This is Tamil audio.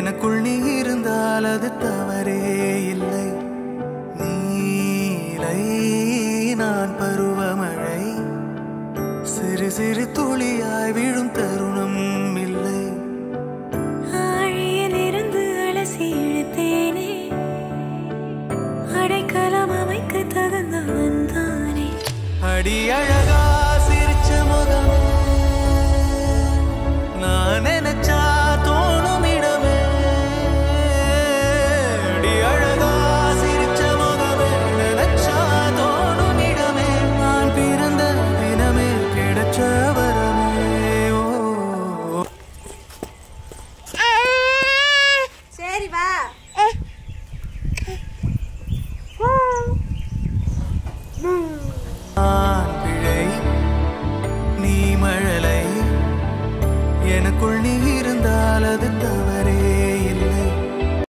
எனக்குள் நீ இருந்தால் அது தவறே இல்லை. நீலை நான் பருவமழை, சிறு சிறு துளியாய் விழும் தருணம் இல்லை. ஆழியில் இருந்து அலசி இழுத்தேனே, அடைக்கலம் அமைக்க தகுந்தவன் தானே. அடி அழகா சிரிச்ச முகம், நான் நினைச்சா தோணும் இடமே. அடி அழகா சிரிச்ச முகமே, நினைச்சா தோணும் இடமே. நான் பிறந்த தினமே கிடைச்ச வரமே. ஓ சரி வா. நான் பிழை, நீ மழலை, எனக்குள் நீ இருந்து